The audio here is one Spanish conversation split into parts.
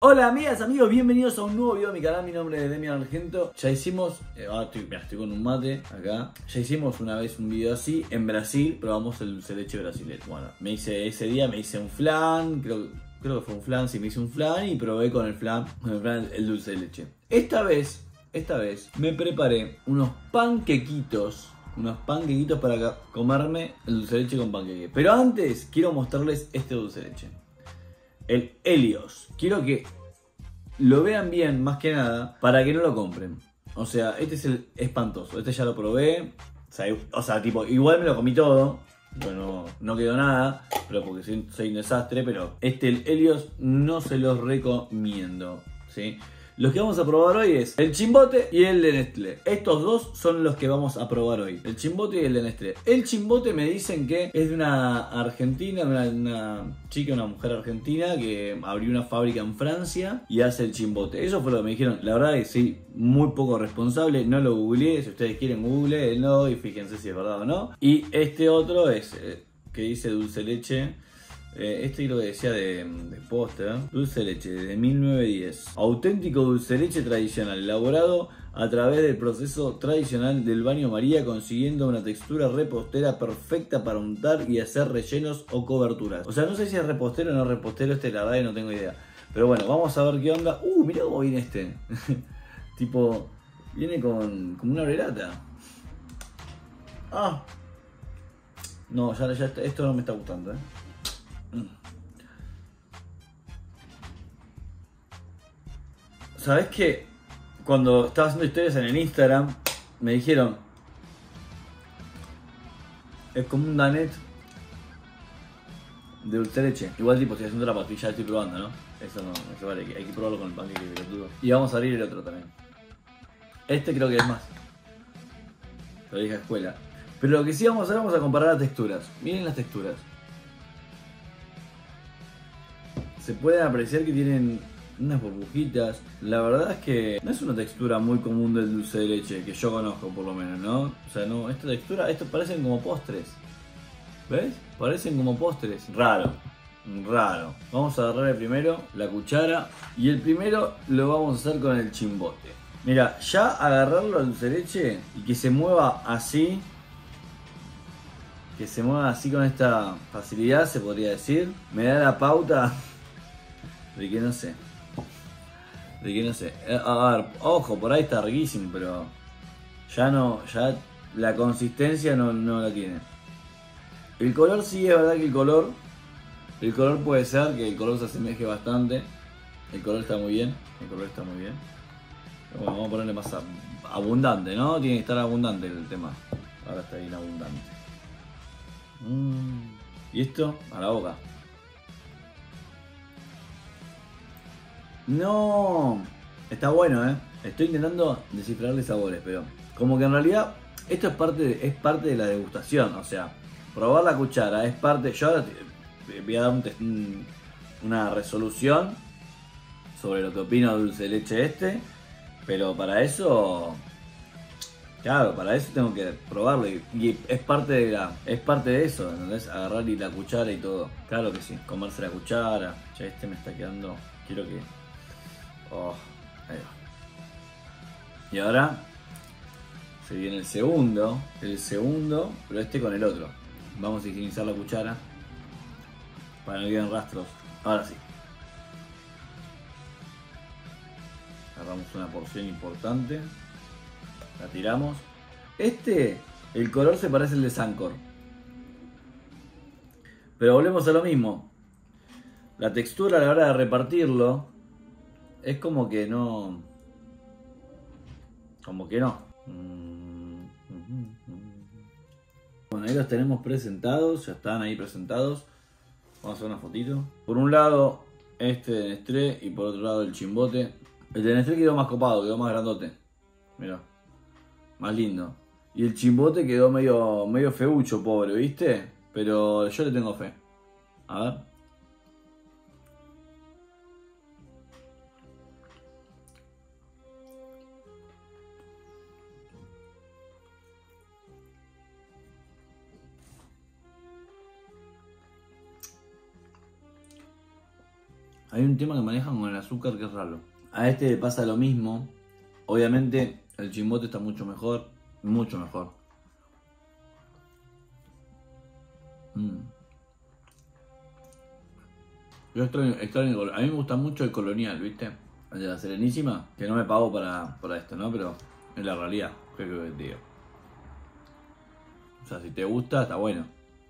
Hola amigas, amigos, bienvenidos a un nuevo video de mi canal. Mi nombre es Demian Argento. Ya hicimos, estoy con un mate acá. Ya hicimos una vez un video así. En Brasil probamos el dulce de leche brasileño. Bueno, ese día me hice un flan, creo que fue un flan, sí, me hice un flan y probé con el flan el dulce de leche. Esta vez me preparé unos panquequitos para comerme el dulce de leche con panqueque. Pero antes quiero mostrarles este dulce de leche. El Helios. Quiero que lo vean bien, más que nada, para que no lo compren. O sea, este es el espantoso. Este ya lo probé. O sea, tipo, igual me lo comí todo. Bueno, no quedó nada, pero porque soy un desastre. Pero el Helios no se los recomiendo, ¿sí? Los que vamos a probar hoy es el Chimbote y el de Nestlé. Estos dos son los que vamos a probar hoy. El Chimbote y el de Nestlé. El Chimbote me dicen que es de una argentina, una chica, una mujer argentina que abrió una fábrica en Francia y hace el Chimbote. Eso fue lo que me dijeron. La verdad es que sí, muy poco responsable. No lo googleé. Si ustedes quieren, googleenlo y fíjense si es verdad o no. Y este otro es que dice dulce leche. Este creo que decía de póster, dulce de leche de 1910. Auténtico dulce de leche tradicional, elaborado a través del proceso tradicional del baño María, consiguiendo una textura repostera perfecta para untar y hacer rellenos o coberturas. O sea, no sé si es repostero o no repostero, la verdad que no tengo idea. Pero bueno, vamos a ver qué onda. Mirá cómo viene este. Tipo, viene con una orelata. No, ya esto no me está gustando, ¿Sabés qué? Cuando estaba haciendo historias en el Instagram, me dijeron: es como un Danet de dulce de leche. Igual tipo, estoy haciendo la pastilla, estoy probando, ¿no? Eso no se vale, hay que probarlo con el panqueque, pelotudo. Y vamos a abrir el otro también. Este creo que es más la vieja escuela. Pero lo que sí vamos a hacer, vamos a comparar las texturas. Miren las texturas. Se pueden apreciar que tienen unas burbujitas. La verdad es que no es una textura muy común del dulce de leche, que yo conozco por lo menos, ¿no? O sea, no, esta textura, estos parecen como postres. ¿Ves? Parecen como postres. Raro. Vamos a agarrar primero la cuchara. Y el primero lo vamos a hacer con el Chimbote. Mira, ya agarrarlo al dulce de leche y que se mueva así. Que se mueva así con esta facilidad, se podría decir. Me da la pauta de que no sé. A ver, ojo, por ahí está riquísimo, pero ya la consistencia no la tiene. El color sí, es verdad que el color puede ser que el color se asemeje bastante. El color está muy bien. Bueno, vamos a ponerle más abundante, ¿no? Tiene que estar abundante el tema. Ahora está bien abundante. Y esto a la boca. No, está bueno, Estoy intentando descifrarle sabores, pero como que en realidad esto es parte de la degustación. O sea, probar la cuchara es parte. Yo ahora voy a dar una resolución sobre lo que opino del dulce de leche pero para eso, claro, para eso tengo que probarlo y es parte de eso, ¿entendés? Agarrar y la cuchara y todo. Claro que sí, comerse la cuchara. Ya me está quedando. Quiero que. Ahí va. Y ahora se viene el segundo, pero con el otro. Vamos a higienizar la cuchara para que no queden rastros. Ahora sí. Agarramos una porción importante, la tiramos. El color se parece al de Sancor, pero volvemos a lo mismo. La textura a la hora de repartirlo es como que no. Bueno, ahí los tenemos presentados, ya están ahí presentados. Vamos a hacer una fotito. Por un lado, este de Nestlé y por otro lado el Chimbote. El de Nestlé quedó más copado, quedó más grandote. Mirá, más lindo. Y el Chimbote quedó medio feucho, pobre, ¿viste? Pero yo le tengo fe. A ver. Hay un tema que manejan con el azúcar que es raro. A este le pasa lo mismo. Obviamente el chimbote está mucho mejor. Mucho mejor. Yo extraño, a mí me gusta mucho el colonial, ¿viste? El de la Serenísima, que no me pago para esto, ¿no? Pero es la realidad, ¿qué creo que te digo? O sea, si te gusta, está bueno.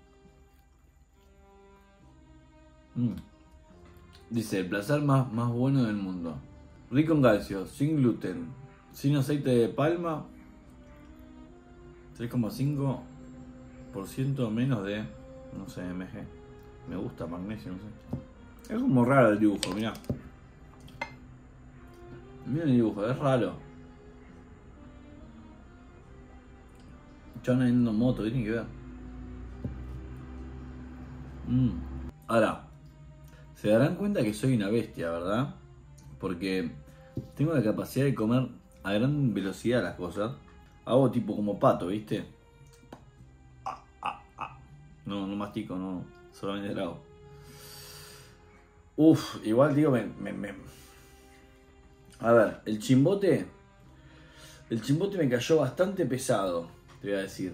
Dice, el placer más bueno del mundo. Rico en calcio, sin gluten, sin aceite de palma, 3,5% menos de, no sé, mg. Me gusta magnesio, no sé. Es como raro el dibujo, mirá. Mira el dibujo, es raro. Chabón andando en moto, tienen que ver. Ahora, se darán cuenta que soy una bestia, ¿verdad? Porque tengo la capacidad de comer a gran velocidad las cosas. Hago tipo como pato, ¿viste? No mastico, no, solamente trago. Igual digo, a ver, el chimbote me cayó bastante pesado, te voy a decir.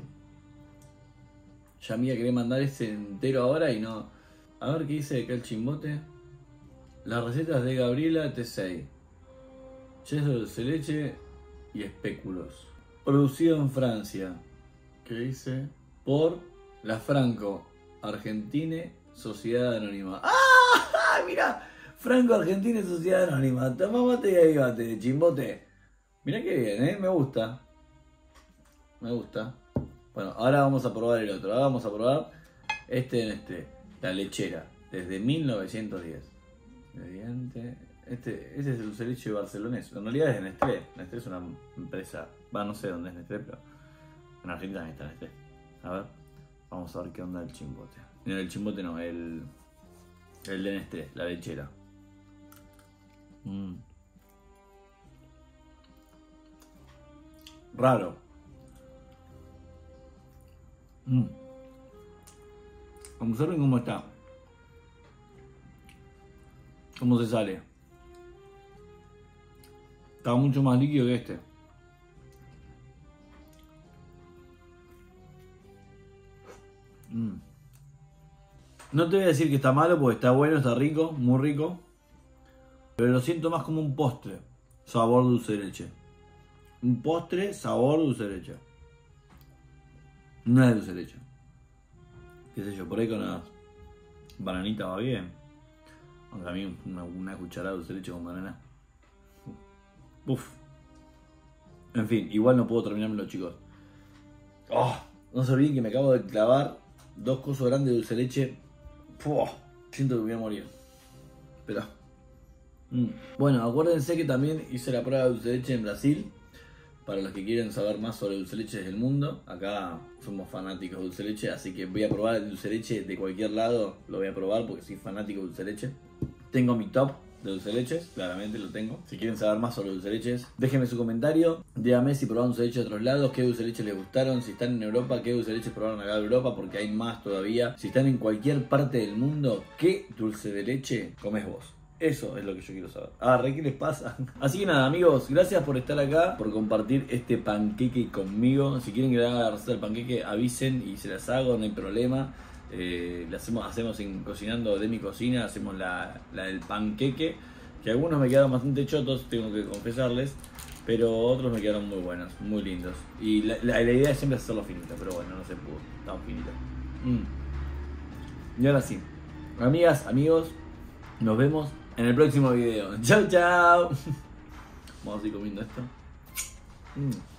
Ya me quería mandar este entero ahora y no. A ver qué dice acá el chimbote. Las recetas de Gabriela T6. Queso de dulce de leche y espéculos. Producido en Francia. ¿Qué dice? Por la Franco Argentine Sociedad Anónima. ¡Ah! Mirá, Franco Argentine Sociedad Anónima. Toma mate y ahí bate, chimbote. Mirá que bien, me gusta. Me gusta. Bueno, ahora vamos a probar el otro. Ahora vamos a probar la lechera, desde 1910. Este es el dulce de leche barcelonés. En realidad es de Nestlé. Nestlé es una empresa. No sé dónde es Nestlé, pero en Argentina también está Nestlé. A ver, vamos a ver qué onda el chimbote. No, el chimbote no, el de Nestlé, la lechera. Raro. Observen cómo está. Cómo se sale. Está mucho más líquido que este. No te voy a decir que está malo porque está bueno, está rico, muy rico. Pero lo siento más como un postre. Sabor dulce de leche. Un postre, sabor dulce de leche. No es dulce de leche. Qué sé yo, por ahí con una bananita va bien. Aunque a mí una cucharada de dulce de leche con banana. En fin, igual no puedo terminármelo, chicos. No se olviden que me acabo de clavar 2 cosos grandes de dulce de leche. Siento que voy a morir. Espera. Bueno, acuérdense que también hice la prueba de dulce de leche en Brasil. Para los que quieren saber más sobre dulce de leche del mundo. Acá somos fanáticos de dulce de leche. Así que voy a probar el dulce de leche de cualquier lado. Lo voy a probar porque soy fanático de dulce de leche. Tengo mi top de dulce de leches, claramente lo tengo. Si quieren saber más sobre dulce de leches, déjenme su comentario. Díganme si probaron dulce de leche de otros lados, qué dulce de leche les gustaron. Si están en Europa, qué dulce de leche probaron acá en Europa, porque hay más todavía. Si están en cualquier parte del mundo, ¿qué dulce de leche comes vos? Eso es lo que yo quiero saber. ¿Qué les pasa? Así que nada, amigos, gracias por estar acá, por compartir este panqueque conmigo. Si quieren que le haga la receta del panqueque, avisen y se las hago, no hay problema. Hacemos en Cocinando de mi Cocina, hacemos la del panqueque, que algunos me quedaron bastante chotos, tengo que confesarles, pero otros me quedaron muy buenos, muy lindos. Y la idea es siempre hacerlo finito, pero bueno, no se pudo, tan finito. Y ahora sí, amigas, amigos, nos vemos en el próximo video. Chau, chau. Vamos a ir comiendo esto.